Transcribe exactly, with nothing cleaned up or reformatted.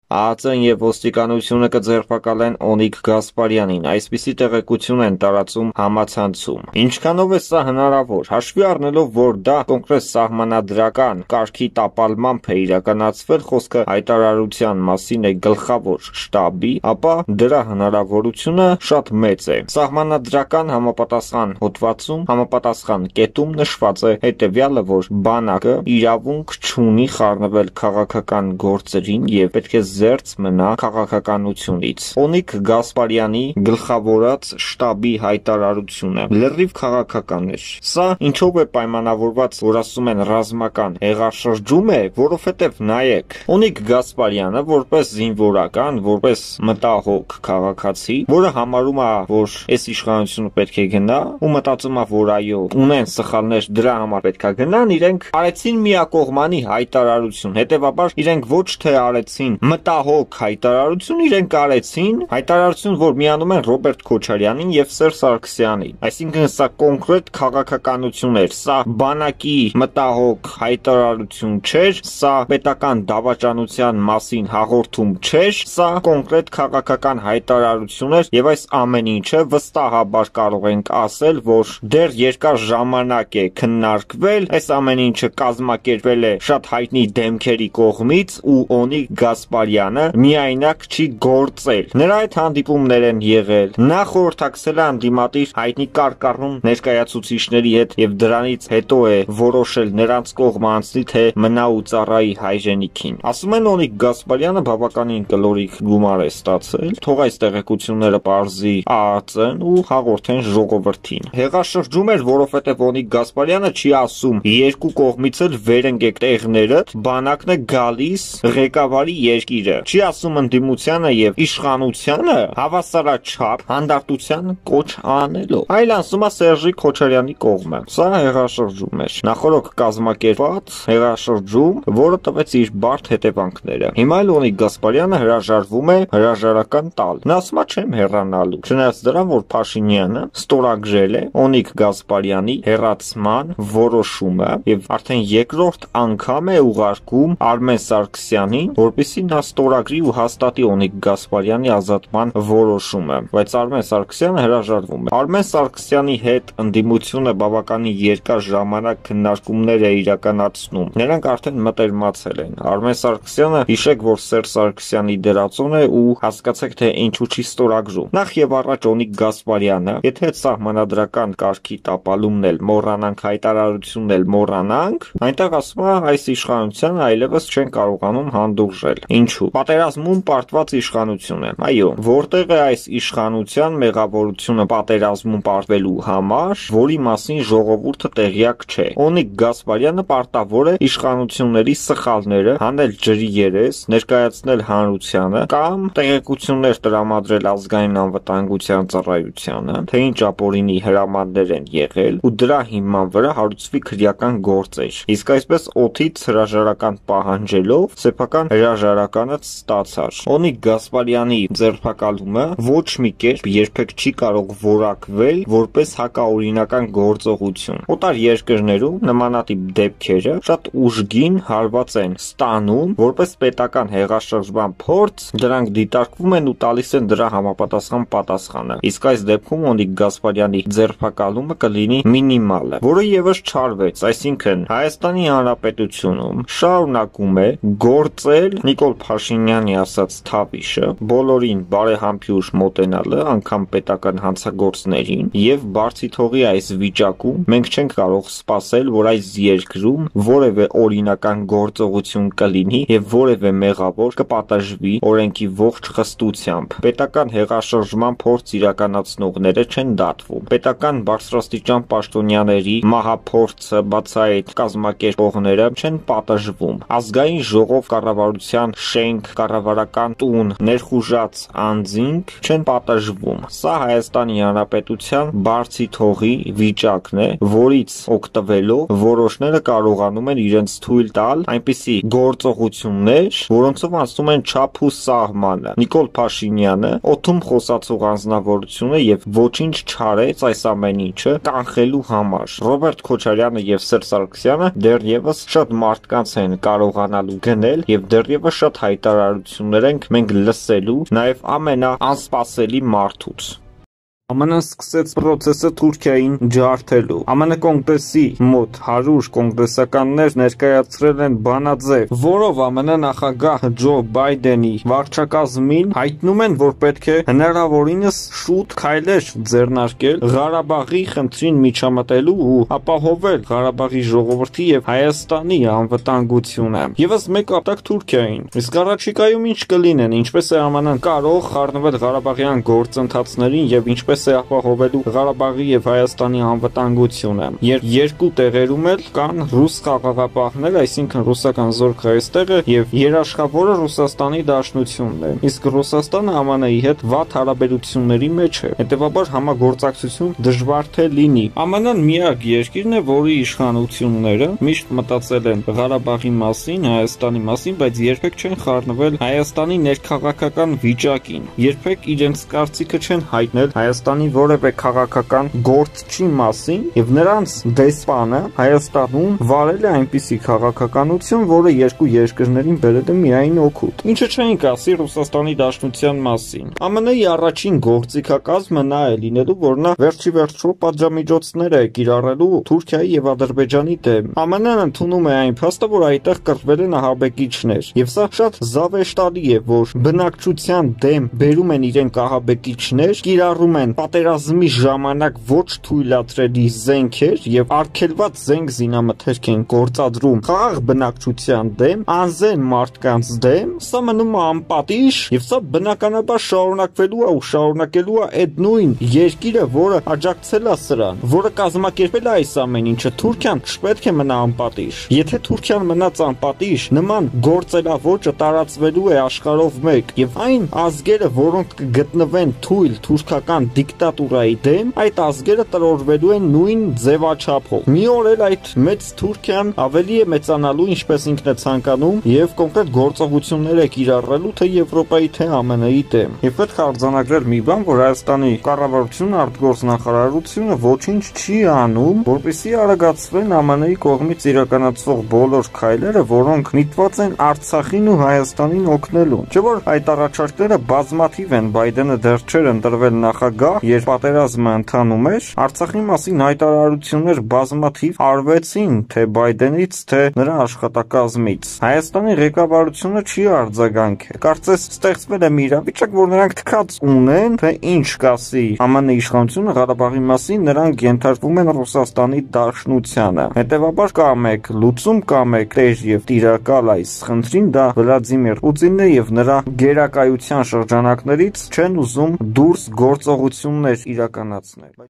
ԱԱԾ-ն եւ ոստիկանությունը կձերբակալեն Օնիկ Գասպարյանին, այսպիսի տեղեկություն են տարածում համացանցում։ Ինչքանով է սա հնարավոր, հաշվի առնելով, որ դա կոնկրետ սահմանադրական կարգի տապալմամբ է իրականացվել, խոսքը հայտարարության մասին է գլխավոր շտաբի, ապա դրա հնարավորությունը շատ մեծ է։ Սահմանադրական համապատասխան հոդվածում, համապատասխան կետում նշված է հետևյալը, որ բանակը իրավունք չունի խառնվել քաղաքական գործերին եւ պետք է զերծ մնա քաղաքականությունից։ Օնիկ Գասպարյանի գլխավորած շտաբի հայտարարությունը լրիվ քաղաքական էր։ Սա ինչով է պայմանավորված, որ ասում են ռազմական հեղաշրջում է, որովհետև նայեք, Օնիկ Գասպարյանը որպես զինվորական, որպես մտահոգ քաղաքացի, որը համարում է, որ այս իշխանությունը պետք է գնա, ու մտածում է, որ այո, ունեն սխալներ, դրա համար պետք է գնան, իրենք արեցին միակողմանի հայտարարություն, հետևաբար իրենք ոչ թե արեցին մտահոգ հայտարարություն, իրենք արեցին հայտարարություն, որ միանում են Ռոբերտ Քոչարյանին եւ Սերժ Սարգսյանին։ Այսինքն սա կոնկրետ քաղաքականություն էր, սա բանակի մտահոգ հայտարարություն չէր, սա պետական դավաճանության մասին հաղորդում չէր, սա կոնկրետ քաղաքական հայտարարություն էր եւ այս ամեն ինչը վստահաբար կարող ենք ասել, որ դեռ երկար ժամանակ է քննարկվել, այս ամեն ինչը կազմակերպվել է շատ հայտնի դեմքերի կողմից ու Օնիկ Գասպարյանը միայնակ չի գործել։ Նրա այդ հանդիպումներ են եղել, նա խորհրդակցել է անդիմադիր հայտնի կարկառուն ներկայացուցիչների հետ եւ դրանից հետո է որոշել նրանց կողմը անցնի թե մնա ու ծառայի հայրենիքին։ Ասում են Օնիկ Գասպարյանը բավականին կլորիկ գումար է ստացել, թող այս տեղեկությունները բարձի ԱԱԾ-ն ու հաղորդեն ժողովրդին։ Հեղաշրջում էր, որովհետեւ Օնիկ Գասպարյանը չի ասում երկու կողմից էլ վեր ընկեք տեղներդ, բանակն է գալիս ղեկավարի երկիրը, չի ասում ընդդիմությանը եւ իշխանությանը հավասարաչափ հանդարտության կոչ անելով, այլ ասում է Սերժի Քոչարյանի կողմը։ Սա հեղաշրջում էր, նախորդ կազմակերպված հեղաշրջում, որը տվեց իր բարդ հետևանքները։ Հիմա էլ Օնիկ Գասպարյանը հրաժարվում է հրաժարական տալ։ Նա ասում է չեմ հեռանալու, չնայած դրան, որ Փաշինյանը ստորագրել է Օնիկ Գասպարյանի հեռացման որոշումը եւ արդեն երկրորդ անգամ է ուղարկում Արմեն Սարգսյանին, որպեսզի նա ստորագրի ու հաստատի Օնիկ Գասպարյանի ազատման որոշումը, բայց Արմեն Սարգսյանը հրաժարվում է։ Արմեն Սարգսյանի հետ ընդդիմությունը բավականին երկար ժամանակ քննարկումներ է իրականացնում։ Նրանք արդեն մտերմացել են։ Արմեն Սարգսյանը հիշեք, որ Սերժ Սարգսյանի դերածուն է ու հասկացեք, թե ինչու չի ստորագրում։ Նախ եւ առաջ Օնիկ Գասպարյանը, եթե սահմանադրական կարգի տապալումն էլ մոռանանք, հայտարարությունն էլ մոռանանք, այնտեղ ասում է այս իշխանության այլևս չեն կարողանում հանդուրժել։ Ինչու՞։ Պատերազմում պարտված իշխանություն է։ Այո, որտեղ է այս իշխանության մեղավորությունը պատերազմում պարտվելու համար, որի մասին ժողովուրդը տեղյակ չէ։ Օնիկ Գասպարյանը պարտավոր է իշխանությունների սխալները հանել ջրի երես, ներկայացնել հանրությանը կամ տեղեկություններ տրամադրել ազգային անվտանգության ծառայությանը, թե ինչ ապօրինի հրամաններ են եղել ու դրա հիման վրա հարուցվի քրեական գործեր։ Իսկ այսպես օդից հրաժարական պահանջելով սեփական հրաժարականը ստացար։ Օնիկ Գասպարյանի ձերբակալումը ոչ մի կերպ երբեք չի կարող որակվել որպես հակաօրինական գործողություն։ Օտար երկրներում նմանատիպ դեպքերը շատ ուժգին հարված են ստանում որպես պետական հեղաշրջման փորձ, դրանք դիտարկվում են ու տալիս են դրա համապատասխան պատասխանը։ Իսկ այս դեպքում Օնիկ Գասպարյանի ձերբակալումը կլինի մինիմալը, որը եւս չարվեց, այսինքն Հայաստանի Հանրապետությունում շարունակում է գործել Նիկոլ Փաշինյանի ասած թավիշը, բոլորին բարեհամբույր մոտենալը, անգամ պետական հանցագործներին, եւ բարձի թողի այս վիճակում մենք չենք կարող սպասել, որ այս երկրում որևէ օրինական գործողություն կլինի եւ որևէ մեղավոր կպատժվի օրենքի ողջ խստությամբ։ Պետական հեղաշրջման փորձ իրականացնողները չեն դատվում։ Պետական բարձրաստիճան պաշտոնյաների մահափորձը բացահայտ կազմակերպողները չեն պատժվում։ Ազգային ժողով կառավարության շենք, կառավարական տուն ներխուժած անձինք չեն պատժվում։ Սա Հայաստանի Հանրապետության բարձի թողի վիճակն է, որից օգտվելով որոշները կարողանում են իրենց թույլ տալ այնպիսի գործողություններ, որոնցով անցնում են չափ ու սահմանը։ Նիկոլ Փաշինյանը օդում խոսացող անձնավորությունը եւ ոչինչ չարեց այս ամեն ինչը կանխելու համար։ Ռոբերտ Քոչարյանը եւ Սերժ Սարգսյանը դեռևս շատ մարդկանց են կարողանալու գնել եւ դեռևս շատ հայ հայտարարություններ ենք մենք լսելու նաև ամենաանսպասելի մարդուց։ Է Մ Ն-ն սկսեց պրոցեսը Թուրքիային ջարդելու։ Է Մ Ն կոնգրեսի մոտ հարյուր կոնգրեսականներ ներկայացրել են բանաձև, որով Է Մ Ն նախագահ Ջո Բայդենի վարչակազմին հայտնում են, որ պետք է հնարավորինս շուտ քայլեր ձեռնարկել Ղարաբաղի խնդրին միջամտելու ու ապահովել Ղարաբաղի ժողովրդի եւ Հայաստանի անվտանգությունը։ Եվս մեկ ապտակ Թուրքիային։ Իսկ առաջիկայում ինչ կլինեն, ինչպես է Է Մ Ն-ն կարող խառնվել Ղարաբաղյան գործընթացներին եւ ինչպես է ապահովելու Ղարաբաղի եւ Հայաստանի անվտանգությունը։ Երկու տեղերում էլ կան ռուս խաղաղապահներ, այսինքն ռուսական զորքը այստեղ է եւ երաշխավորը Ռուսաստանի Դաշնությունն է։ Իսկ Ռուսաստանը Է Մ Ն-ի հետ վատ հարաբերությունների մեջ է։ Հետևաբար համագործակցություն դժվար թե լինի։ Է Մ Ն-ն միակ երկիրն է, որի իշխանությունները միշտ մտածել են Ղարաբաղի մասին, Հայաստանի մասին, բայց երբեք չեն խառնվել Հայաստանի ներքաղաքական վիճակին։ Երբեք իրենց կարծիքը չեն հայտնել Հայաստանի որևէ քաղաքական գործչի մասին եւ նրանց դեսպանը Հայաստանում վարել է այնպիսի քաղաքականություն, որը երկու երկրներին բերել է միայն օգուտ։ Ինչը չէինք ասի Ռուսաստանի Դաշնության մասին։ Է Մ Ն-ի առաջին գործիքակազմը նա է լինելու, որ նա վերջի վերջո պատժամիջոցներ է կիրառելու Թուրքիայի եւ Ադրբեջանի դեմ։ Է Մ Ն-ն ընդունում է այն փաստը, որ այդտեղ կռվել են ահաբեկիչներ, եւ սա շատ զավեշտալի է, որ բնակչության դեմ բերում են իրենք ահաբեկիչներ, կիրառում են պատերազմի ժամանակ ոչ թույլատրելի զենքեր եւ արգելված զենք զինամթերք են գործադրում խաղաղ բնակչության դեմ, անզեն մարդկանց դեմ, սա մնում է անպատիժ եւ սա բնականաբար շարունակվելու է ու շարունակելու է այդ նույն երկիրը, որը աջակցել է սրան, որը կազմակերպել է այս ամեն ինչը։ Թուրքիան չպետք է մնա անպատիժ։ Եթե Թուրքիան մնաց անպատիժ, նման գործելավոճը տարածվելու է աշխարհով մեկ եւ այն ազգերը, որոնք կգտնվեն թույլ թուրքական դիկտատուրայի դեմ, այդ ազգերը տրորվելու են նույն ձևաչափով։ Մի օր էլ այդ մեծ Թուրքիան ավելի է մեծանալու, ինչպես ինքն է ցանկանում, եւ կոնկրետ գործողություններ է կիրառելու թե Եվրոպայի, թե Է Մ Ն-ի դեմ։ Եվ պետք է արձանագրել մի բան, որ Հայաստանի կառավարությունը, արտգործնախարարությունը ոչինչ չի անում, որպեսզի արագացվեն Է Մ Ն-ի կողմից իրականացվող բոլոր քայլերը, որոնք միտված են Արցախին ու Հայաստանին օգնելուն։ Չէ՞ որ այդ առաջարկները բազմաթիվ են, Բայդենը դեռ չէր ընտրվել նախագահ, երբ պատերազմը ընթանում էր, Արցախի մասին հայտարարություններ բազմաթիվ արվեցին, թե Բայդենից, թե նրա աշխատակազմից։ Հայաստանի ղեկավարությունը չի արձագանքել։ Կարծես ստեղծվել է մի իրավիճակ, որ նրանք թքած ունեն, թե ինչ կասի Է Մ Ն իշխանությունը Ղարաբաղի մասին, նրանք ենթարկվում են Ռուսաստանի Դաշնությանը։ Հետևաբար կա մեկ լուծում, կա մեկ տեր եւ տիրակալ այս խնդրին, դա Վլադիմիր Պուտինն է եւ նրա գերակայության շրջանակներից չեն ուզում դուրս գործողություններ իրականացնել։